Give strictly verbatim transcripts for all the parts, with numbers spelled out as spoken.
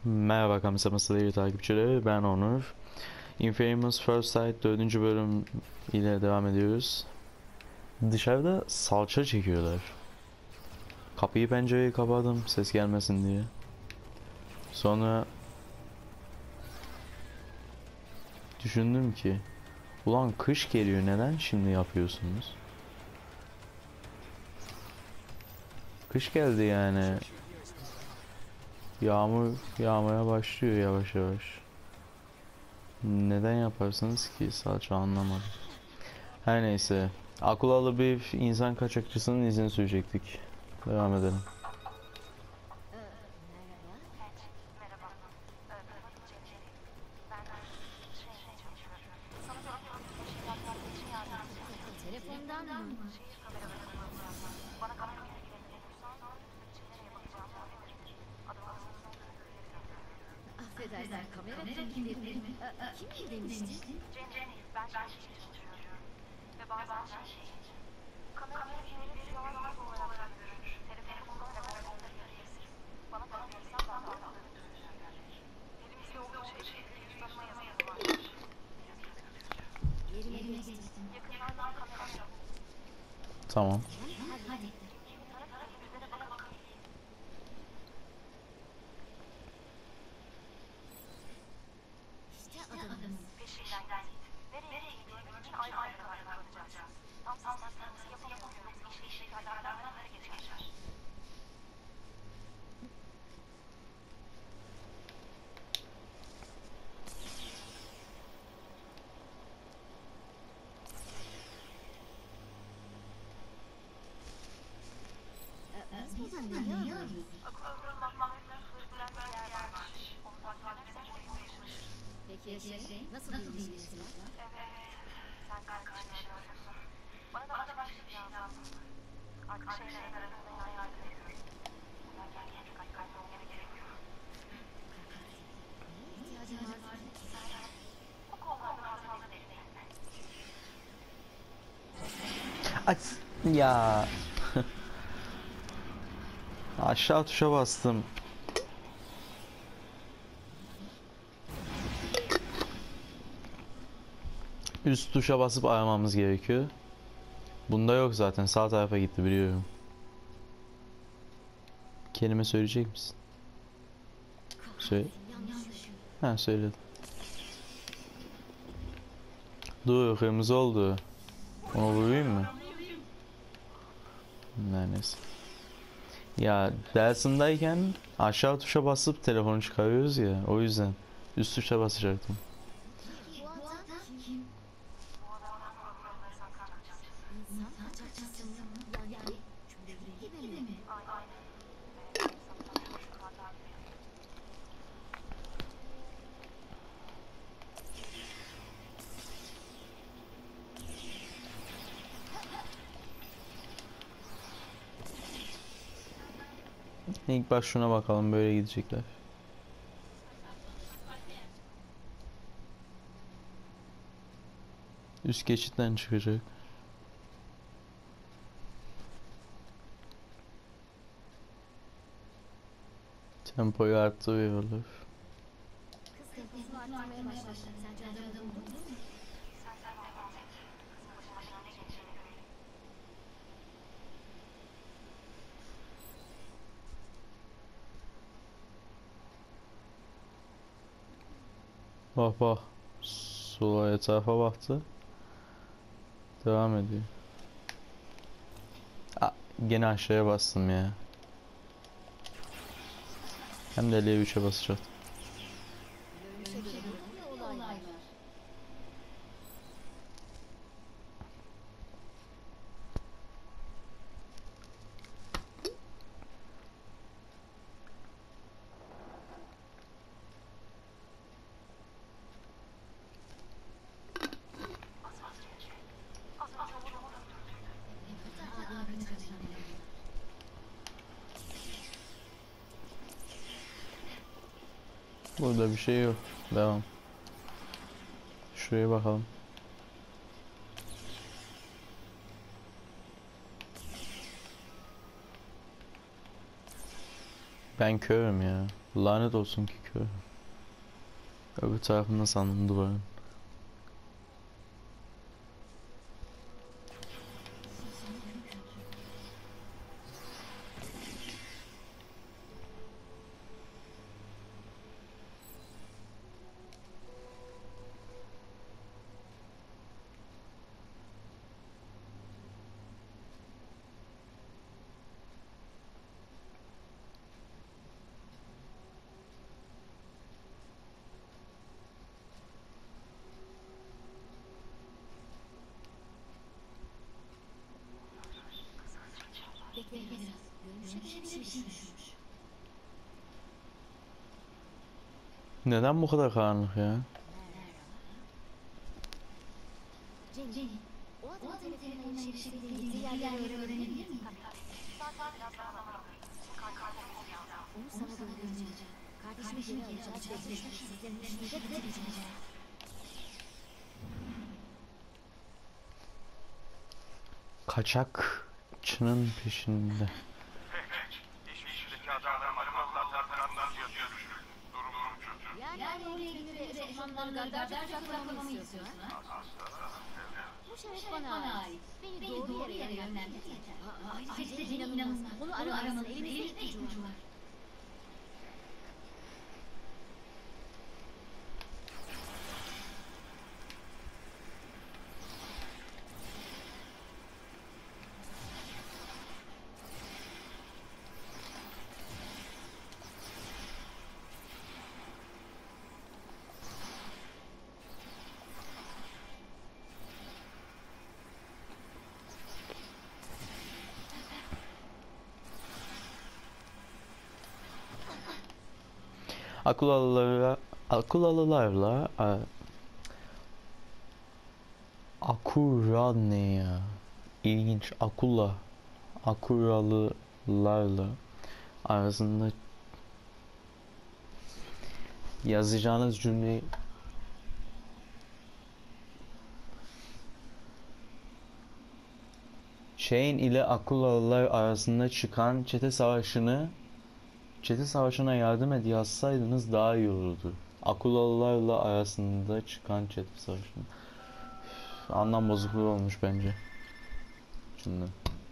Merhaba KamisamaSlayer takipçileri, ben Onur. Infamous First Sight dördüncü bölüm ile devam ediyoruz. Dışarıda salça çekiyorlar. Kapıyı pencereyi kapadım ses gelmesin diye. Sonra düşündüm ki ulan kış geliyor, neden şimdi yapıyorsunuz? Kış geldi yani. Yağmur yağmaya başlıyor yavaş yavaş. Neden yaparsınız ki? Salça anlamadım. Her neyse. Akulalı bir insan kaçakçısının izini sürecektik. Devam edelim. Telefondan mı? Affedersin, kamera kimdir mi? Kim demiştin? Ben şey çalışıyorum ve bazen şey kamera filmleri bir yalan olarak görünür. Telefonumda ve telefonda görüyorsunuz. Bana para verirsen ben de alırım. Elimizde olduğu şey şey yüzdanıma yazı vardır. Yerime geçtim. Yakınlardan kamera yok. Tamam. Hadi hadi. Yüzlere baka baka. İşte adamımız. Peşinden git. Nereye gidiyoruz için ayrı ayrı karar alacağız. Tam sanatlarımızı yapamıyoruz. İşte işe kadarlardan hareket geçer. Biz buradan ne arıyoruz? Akıllı mahmutlar hırgılar bir yer varmış. Onu takip edersek çok yaşanır. Peki ya şey? Nasıl bir ilişkisi var? Evet. Sen kardeşine söylüyorsun. Bana da başka bir şey lazım. Artık şeyler arasında yardım ediyorum. Bunlar kendine çok dikkatli olmaya gerekiyor. İhtiyacın var mı? Bu konularda biraz fazla derinleşme. Aç ya. Aşağı tuşa bastım. Üst tuşa basıp aramamız gerekiyor. Bunda yok zaten, sağ tarafa gitti biliyorum. Kelime söyleyecek misin? Söyle. Ha, söyledim. Dur, kırmızı oldu. Onu vurayım mı? Neyse. Ya Delsin'dayken aşağı tuşa basıp telefonu çıkarıyoruz ya, o yüzden üst tuşa basacaktım. Bu adam kim? Bu adamdan korkuyorum insan kaçakçısı. İnsan kaçakçısı mı? Yani çömlek gibi mi? Aynen. Evet, sanırım şu kadar biri. İlk baş şuna bakalım, böyle gidecekler. Üst geçitten çıkacak. Tempoyu arttırıyorlar. Kız temposunu arttırmaya başladı. Sence adamı buldun mu? Sen sen devam et. Kızın başına ne geçeceğini görelim. Bak bak. Sola etrafa baktı. Devam ediyor. Aa, gene aşağıya bastım ya. Hem de L üçe basacağım. Görünüşe göre bir olay var. Az önce. Az önce oğlumu öldürdü. Ne kadar ağır kaçırdı. Burada bir şey yok. Devam. Şuraya bakalım. Ben körüm ya. Lanet olsun ki köy. Öbür tarafında sandım duvarın. Bekle biraz. Görünüşe bir şey düşmüş. Neden bu kadar karanlık ya? Jenny, o adamın telefonuna erişebildiğin gittiği yerleri öğrenebilir miyim? Onu sana göndereceğim. Kardeşimi geri alacağız ve geçmiş sizlerin üstünde bitireceğiz. Kaçakçının peşinde. İşbirliğindeki adamlar Malımalılar tarafından yazıyor düşürüldü. Durum kötü. Yani oraya gidip de eşofmanları gardarca kucaklamamı istiyorsun ha? Bu şeref bana ait. Beni doğru yere yönlendir yeter. Ayrıca inanılmaz. Onu aramanın elimizde tek ipucu var. Akulalılarla Akulalılarla a, Akura ne ya? İlginç. Akula Akuralılarla arasında yazacağınız cümleyi Shane ile Akulalılar arasında çıkan çete savaşını Çete savaşına yardım et yazsaydınız daha iyi olurdu. Akulalılarla arasında çıkan çete savaşını. Üf, anlam bozukluğu olmuş bence. Şimdi.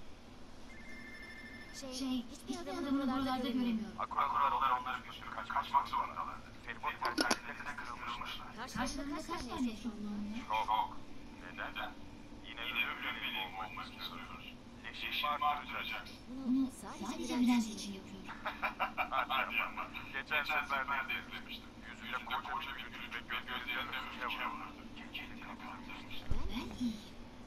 Şey, hiçbir adamı buralarda göremiyorum. Akuralar onları götürüp kaç, kaçmak zorundalar. Telefon tercihlerine kırılmışlar. Karşılarında kaç tane eşofman var? Çok. Neden? Yine ölüm bileyim olmasını soruyoruz. Leşi artıracaksın. Bunu sadece direnç için yapıyorum. Hadi ama. Geçen seferde izlemiştim. Yüzünde koca bir gül ve gözlerinde öfke vardı. Keçeli kapatmıştı. Ben iyi.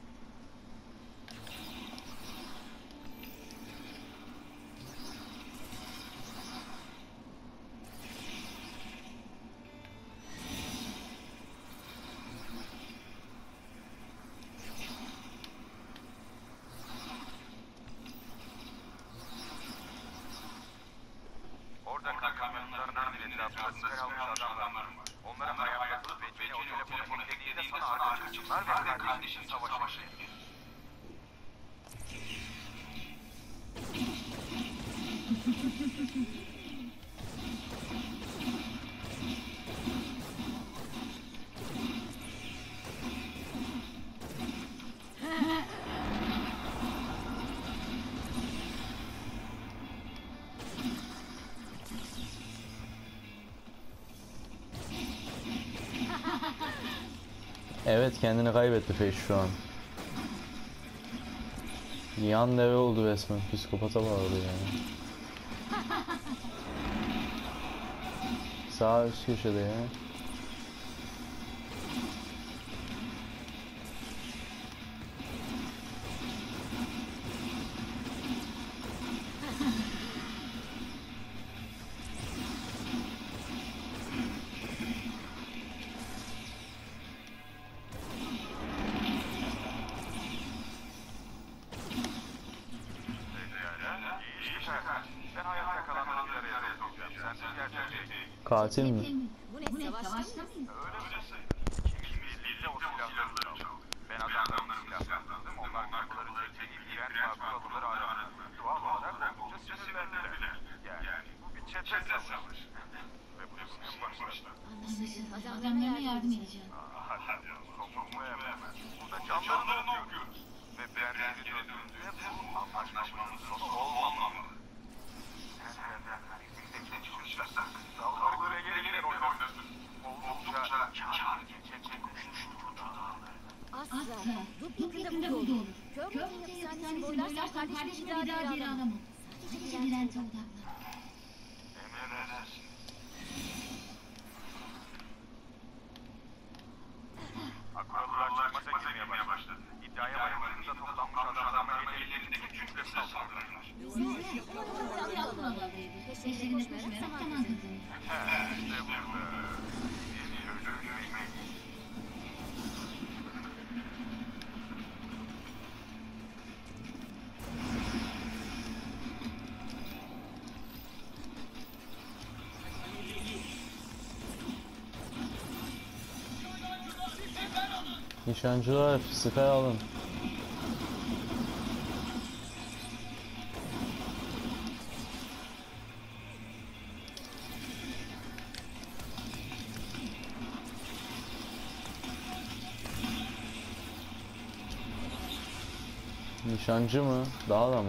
Orada kamyonlarından birinin etrafında kalmış adamlarım var. Onlara hayatta tutup ve Jenny o telefonu hacklediğinde sana arka çıktılar ve kardeşin savaşı. Evet, kendini kaybetti Feş şu an. Yan deve oldu resmen. Psikopata bağladı yani. Sağ üst köşede ya. Ben hayatta kalanları bir araya toplayacağım. Sen de gerçekten Katil mi? Bu ne, savaşta mıyız? öyleyse. İkimiz birlikte o silahları çaldık. Ben adamlarımı silahlandım. Onlar kapıları çekti. İlgilen fabrikaları aradı. Doğal olarak oldukça sinirlendiler. Yani bu bir çete savaşı. Ve bu en başta. Anlaşıldı. Adamlarına yardım edeceğim. Hadi sokulmaya hemen. Burada canlarını okuyoruz. Ve ben geri döndüğümde bu anlaşmamız olmamalı. Dağları göre geri oynasın. Oldukça kâr geçecek kuşuşturdu. Asla. Rup yakında burada olur. Kör hapishanesini boylarsan kardeşimi bir daha geri alamam. Sadece dirente odaklan. Emredersin. Akuralar çıkmasa girmeye başladı. İddiaya varımlarında toplanmış adamlarla ellerindeki güçle saldırdılar. Güzel. Onu yapmamalıydı. Peşlerine koşmayarak zaman kazandı. He, işte burada. Yeni öldürülmeyi. Nişancılar siper alın. Nişancı mı? Daha da mı?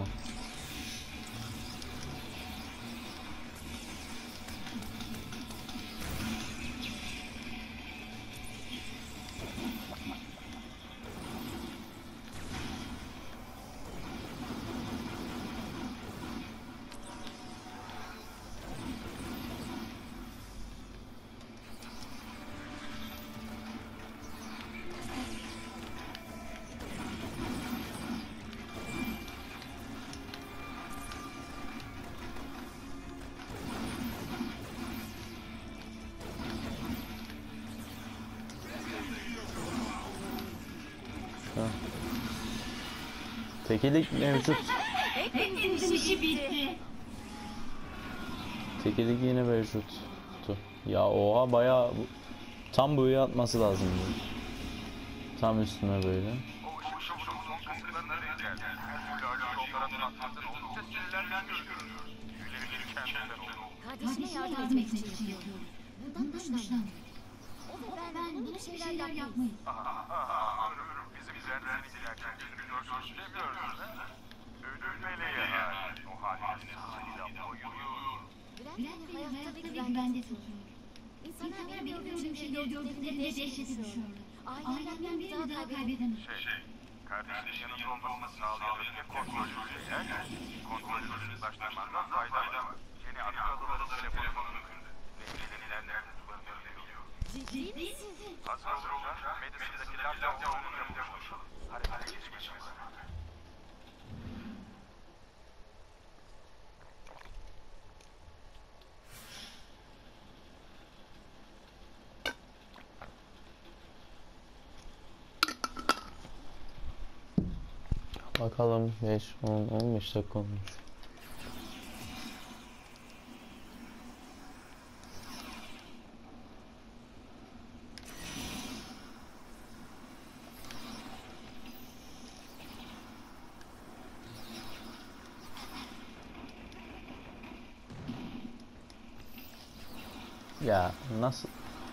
Tekilik mevcut. Hepimizin işi bitti. Tekilik yine mevcuttu. Ya oha bayağı tam buraya atması lazımdı. Tam üstüne böyle. O ışık şovunun son kısımlarına denk geldi. Her türlü acı yolların atmasını oldukça sinirlenmiş görünüyor. Tüyleri kendinden oldu. Kardeşime yardım etmek için yapıyorum. Bundan hoşlandım. O ve ben bunun şeyler yapmayız. Aha, ömrüm bizim üzerinde giderken bir dört demiyoruz ha? Ödül meleği yani. O halinde sahile oyuyor. Bülent beni hayatta ve güvende tutuyor. İnsanlar benim gördüğüm şeyleri gördüklerinde dehşete düşüyorlar. Ailemden birini daha kaybedemem. Şey, kardeşinin yanında olmasını sağlayabilecek kontrolcüsüyle, kontrolcüsünü başlamandan fayda var. Seni arka alıları telefonunu kırdı. Neticeden nerede tutulduğunu biliyor. Ciddi misin? Hazır olunca medresedekilerle onun yapılmış. Harekete geçmiş. Bakalım beş, on, on beş dakika olmuş. Ya nasıl?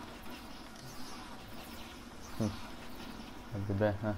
Hı. Hadi be ha.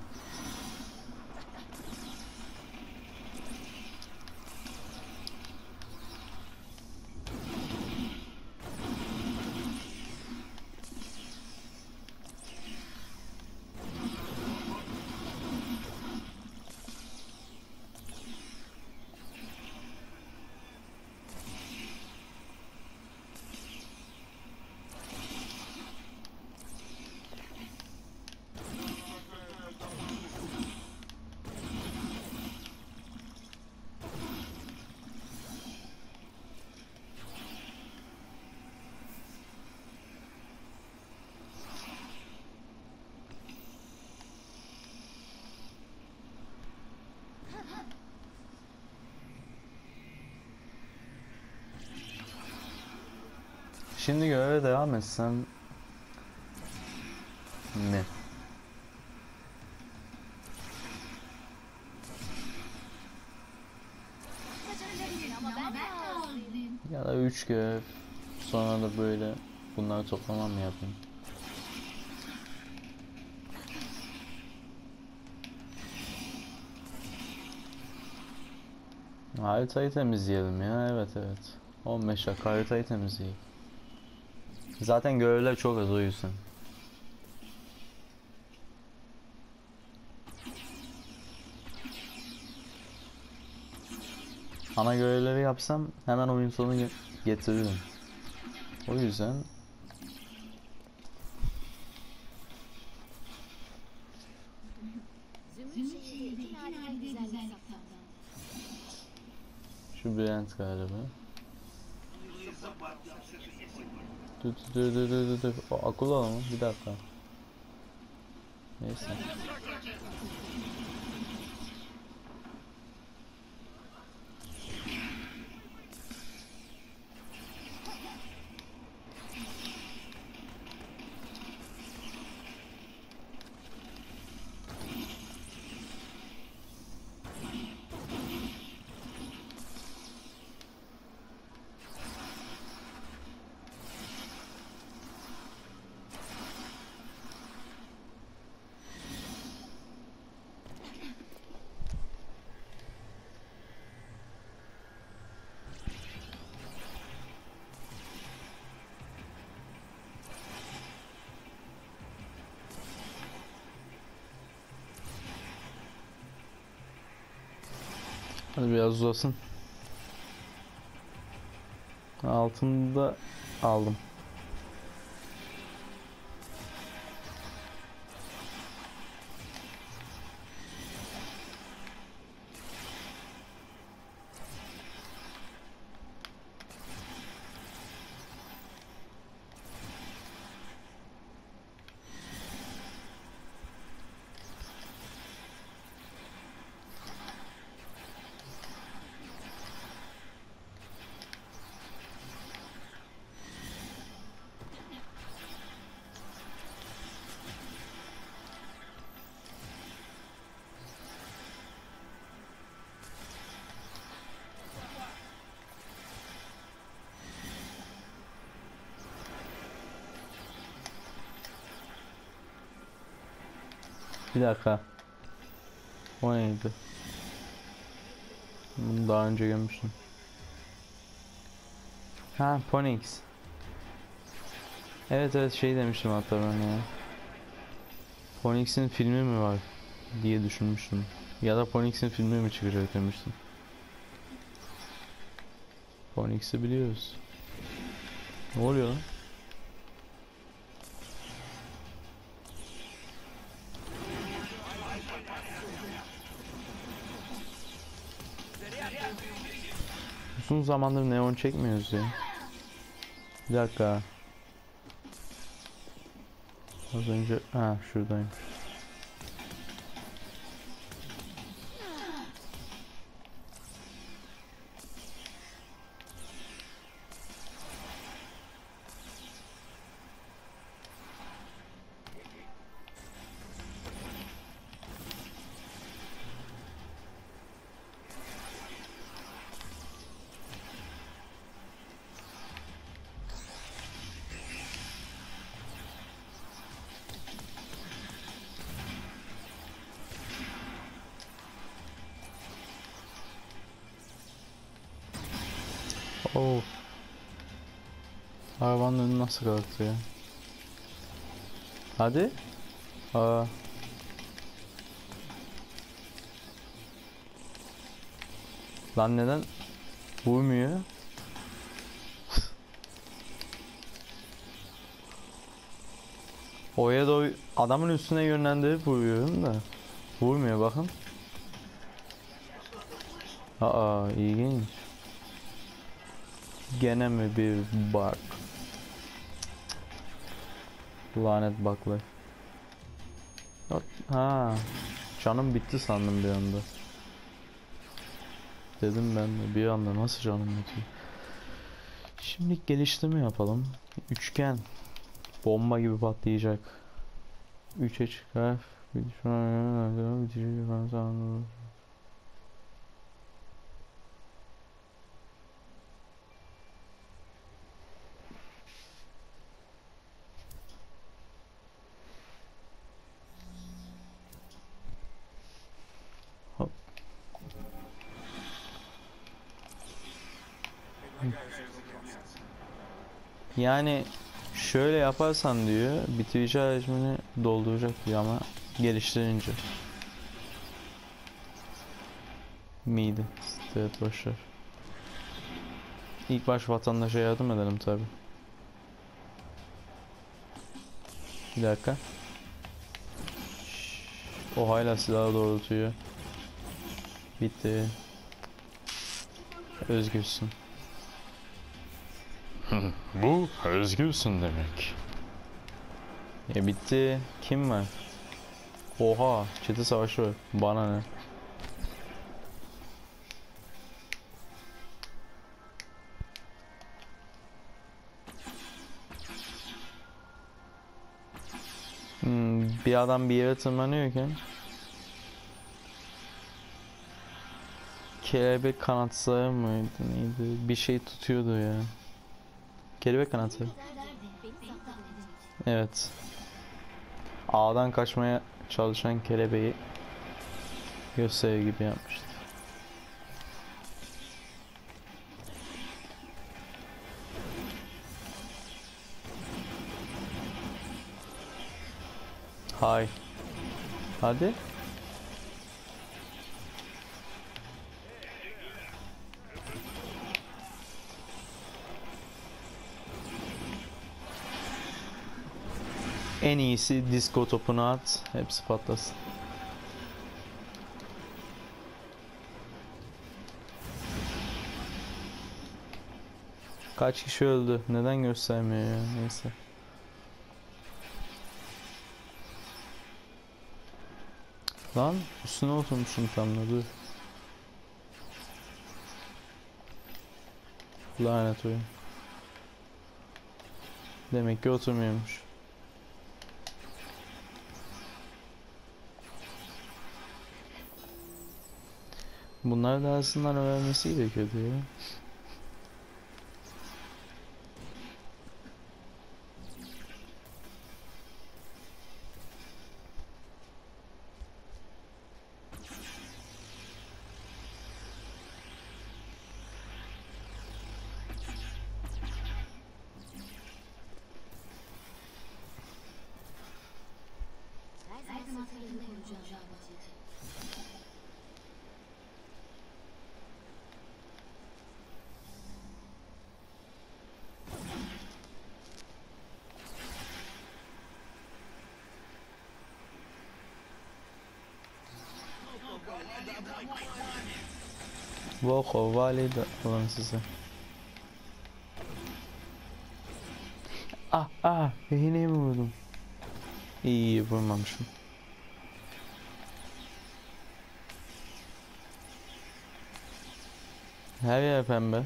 Şimdi göreve devam etsem mi? Kaçırabilirsin ama ben de ağırlıyım. Ya da üç üç görev. Sonra da böyle bunları toplamam mı yapayım? Haritayı temizleyelim ya. Evet evet. on beş dakika haritayı temizleyelim. Zaten görevler çok az o yüzden. Ana görevleri yapsam hemen oyun sonu getiririm. O yüzden Zümrüt şehirde iki nadide güzellik saptandı. şu Brent galiba. Dur dur dur dur dur dur. O akıl ol mu? Bir dakika. Neyse. Hadi biraz uzasın. Altında aldım. Bir dakika. O neydi? Bunu daha önce görmüştüm. Ha, Phoenix. Evet evet şey demiştim hatta ben ya. Phoenix'in filmi mi var diye düşünmüştüm. Ya da Phoenix'in filmi mi çıkacak demiştim. Phoenix'i biliyoruz. Ne oluyor lan? Uzun zamandır neon çekmiyoruz ya. Bir dakika. Az önce ha şuradayım. Oh. Arabanın önü nasıl kalktı ya? Hadi. Aa. Lan neden vurmuyor? Oya da adamın üstüne yönlendirip vuruyorum da vurmuyor bakın. Aa ilginç. Gene mi bir bug? Lanet bug'lar. Ha, canım bitti sandım bir anda. Dedim ben de bir anda nasıl canım bitiyor. Şimdi geliştirme yapalım. Üçgen. Bomba gibi patlayacak. üçe çıkar. Yani şöyle yaparsan diyor bitirici hacmini dolduracak diyor ama geliştirince. Miydi? Evet, boşver. İlk baş vatandaşa yardım edelim tabi. Bir dakika. O hala silahı doğrultuyor. Bitti. Özgürsün. Bu özgürsün demek. E bitti. Kim var? Oha, çete savaşı var. Bana ne? Hmm, bir adam bir yere tırmanıyorken kelebek kanatları mıydı neydi? Bir şey tutuyordu ya. Kelebek kanatı. Evet. Ağdan kaçmaya çalışan kelebeği gösteri gibi yapmıştı. Hay. Hadi. En iyisi disco topunu at. Hepsi patlasın. Kaç kişi öldü? Neden göstermiyor ya? Neyse. Lan üstüne oturmuşum tam da dur. Lanet oyun. Demek ki oturmuyormuş. Bunlar da aslında öğrenmesi gerekiyordu ya. Her zaman farkında olacağım. Voko valide olan size. Ah ah, yine mi vurdum? İyi iyi vurmamışım. Her yer pembe.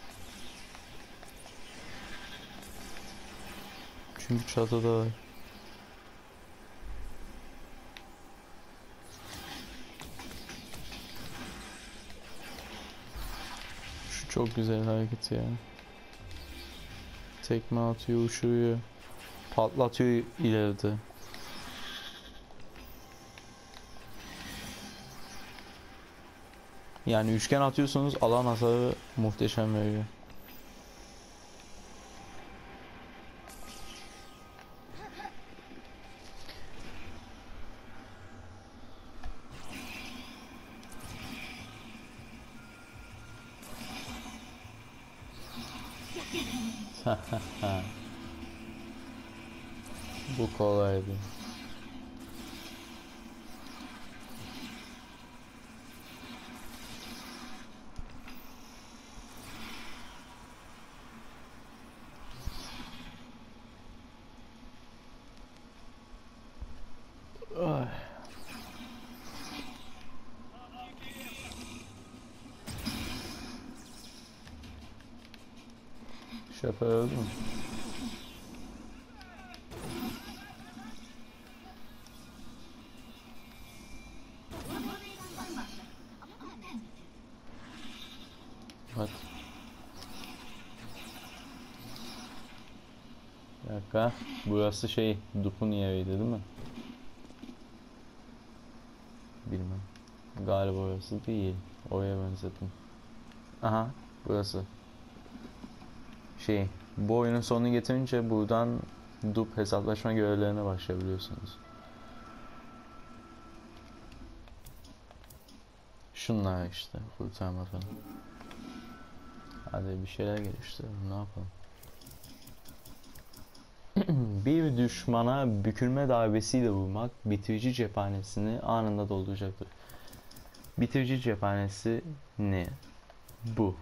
Çünkü çatıda var. Şu çok güzel hareket ya. Tekme atıyor, uçuruyor. Patlatıyor ileride. Yani üçgen atıyorsunuz alan hasarı muhteşem veriyor. Bu kolaydı. Ay. Şoför öldü mü? Bak. Bir dakika. Burası şey, Dup'un yeriydi değil mi? Bilmem. Galiba orası değil. Oraya benzettim. Aha, burası. Şey, Bu oyunun sonunu getirince buradan dup hesaplaşma görevlerine başlayabiliyorsunuz. Şunlar işte kurtarma falan. Hadi bir şeyler geliştirelim, ne yapalım. Bir düşmana bükülme darbesiyle vurmak bitirici cephanesini anında dolduracaktır. Bitirici cephanesi ne? Bu.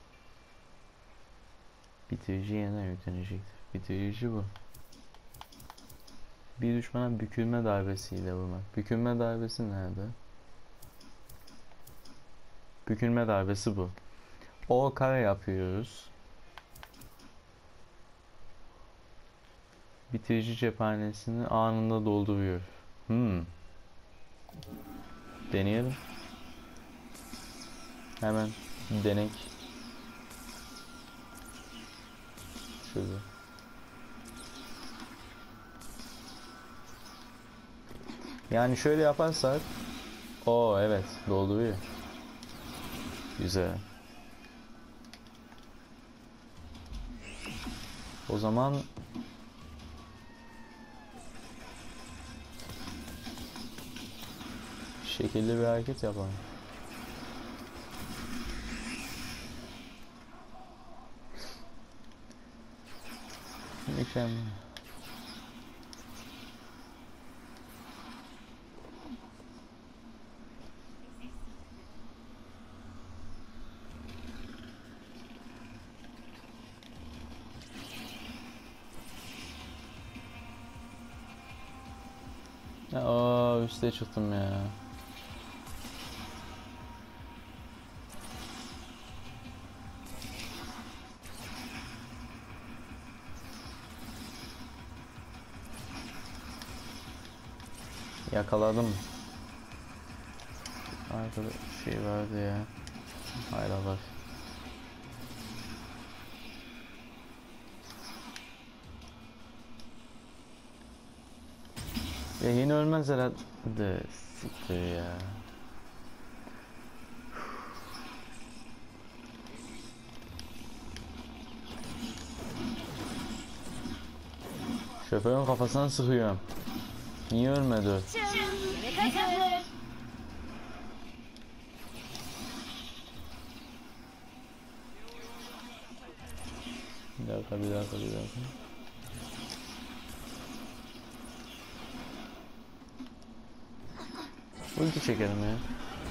Bitirici yeniden yüklenecektir. Bitirici bu. Bir düşmana bükülme darbesiyle vurmak. Bükülme darbesi nerede? Bükülme darbesi bu. O kare yapıyoruz. Bitirici cephanesini anında dolduruyor. Hmm. Deneyelim. Hemen denek. Şöyle. Yani şöyle yaparsak, o evet dolduruyor. Güzel. O zaman şekilli bir hareket yapalım. Mükemmel. Aa, üste çıktım ya. Yakaladım. Arkada şey vardı ya. Hayra bak. Ya yine ölmez herhalde. Siktir ya. Şoförün kafasına sıkıyorum. Niye ölmedi o? Bir dakika, bir dakika, bir dakika. Ulti çekelim ya.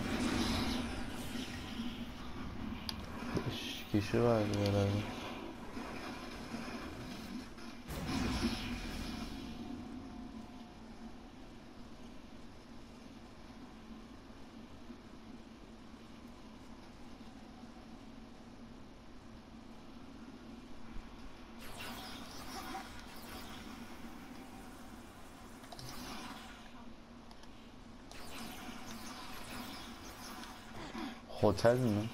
Beş kişi vardı herhalde. Hotel mi?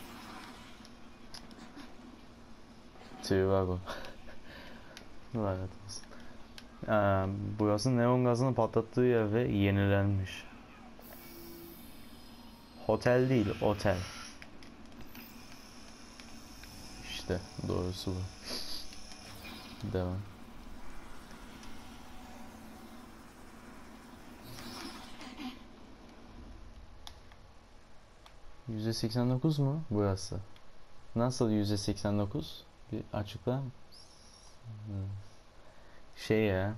Trivago. Lanet olsun. Ee, burası neon gazını patlattığı yer ve yenilenmiş. Hotel değil, otel. İşte doğrusu bu. Devam. yüzde seksen dokuz mu burası? Nasıl yüzde seksen dokuz? Bir açıklar mısın? Şey ya.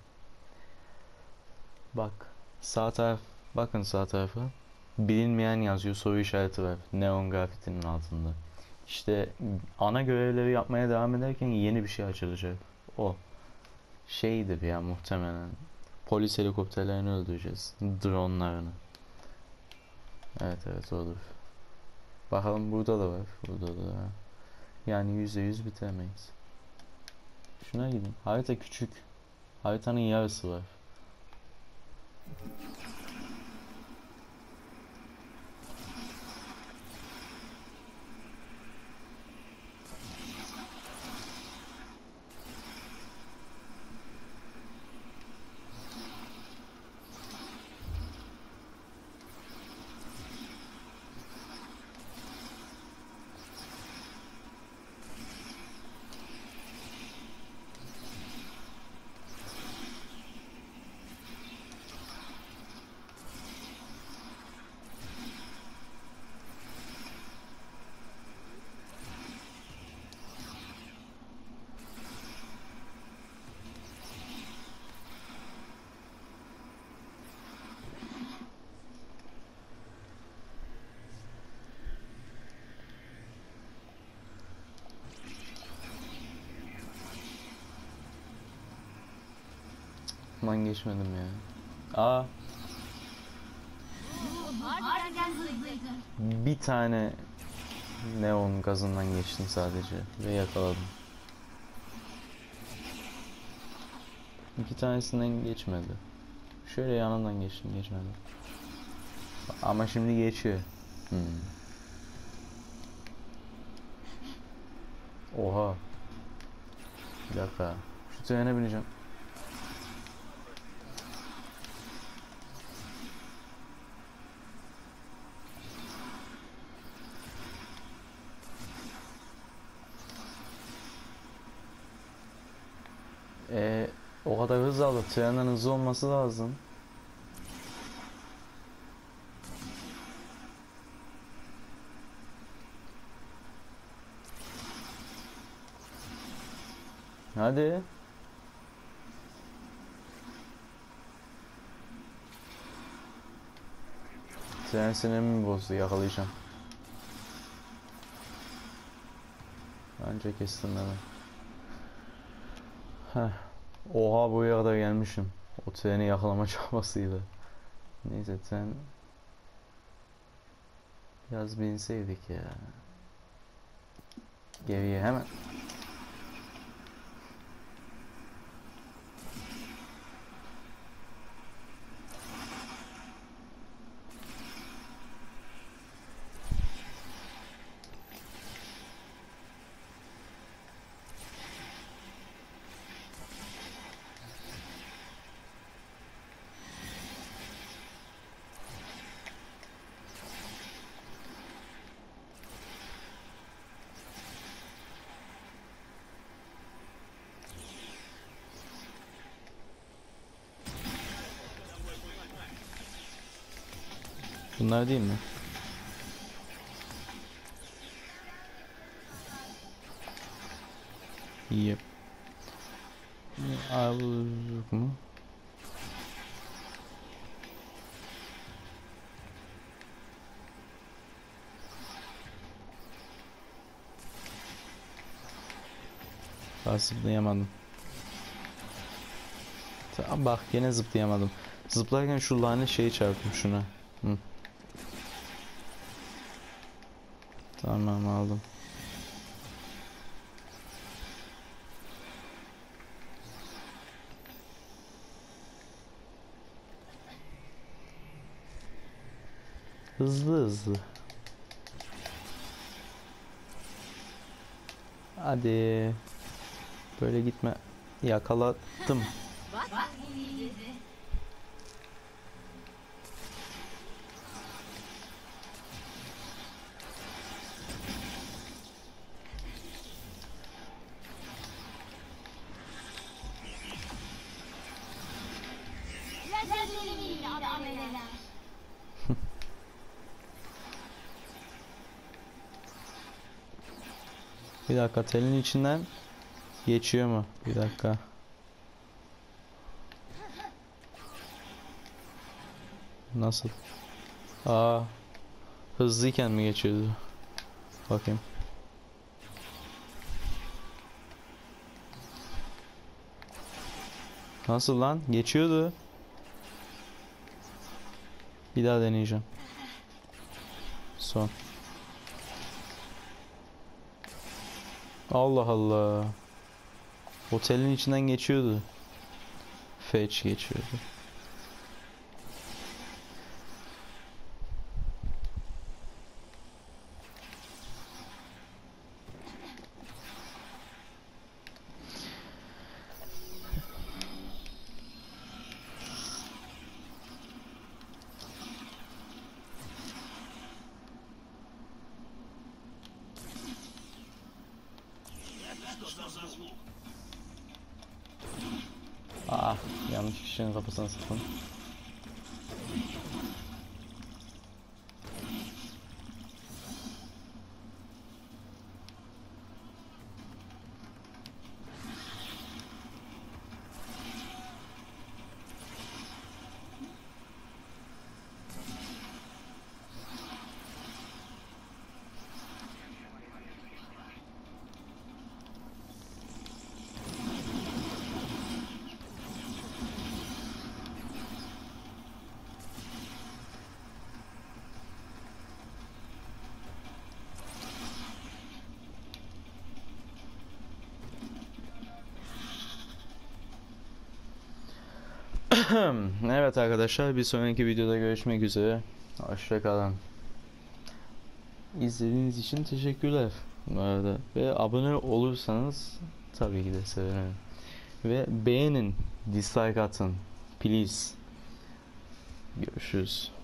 Bak. Sağ taraf. Bakın sağ tarafa. Bilinmeyen yazıyor. Soru işareti var. Neon grafitinin altında. İşte ana görevleri yapmaya devam ederken yeni bir şey açılacak. O. Şeydir ya muhtemelen. Polis helikopterlerini öldüreceğiz. Dronlarını. Evet evet olur. Bakalım burada da var. Burada da var. Yani yüzde yüz bitemeyiz. Şuna gidin. Harita küçük. Haritanın yarısı var. altından geçmedim ya. Aa, Harbiden hızlıydı. bir tane neon gazından geçtim sadece ve yakaladım. İki tanesinden geçmedi. Şöyle yanından geçtim, geçmedi. Ama şimdi geçiyor. Hmm. Oha. Bir dakika. Şu trene bineceğim. Ee, o kadar hız aldı. Trenden hızlı olması lazım. Hadi. Tren sinirimi bozdu. Yakalayacağım. Anca kestim hemen. Heh. Oha, buraya kadar gelmişim. O treni yakalama çabasıydı. Neyse, tren biraz binseydik ya. Geriye hemen. Bunlar değil mi? Yep. Aldık mı? Daha zıplayamadım. Tamam, bak yine zıplayamadım. Zıplarken şu lanet şeyi çarptım şuna. Hı. Tamam, aldım. Hızlı hızlı. Hadi. Böyle gitme. Yakaladım. Bak bu iyiydi. Lazerlerim iyiydi abiler. Bir dakika, telin içinden geçiyor mu? Bir dakika. Nasıl? Aa, hızlıyken mi geçiyordu? Bakayım. Nasıl lan? Geçiyordu. Bir daha deneyeceğim. Son. Allah Allah. Otelin içinden geçiyordu. Fetch geçiyordu. Ah, yanlış kişinin kafasına sıktım. Evet arkadaşlar, bir sonraki videoda görüşmek üzere. Hoşça kalın. İzlediğiniz için teşekkürler bu arada. Ve abone olursanız tabii ki de sevinirim. Ve beğenin, dislike atın. Please. Görüşürüz.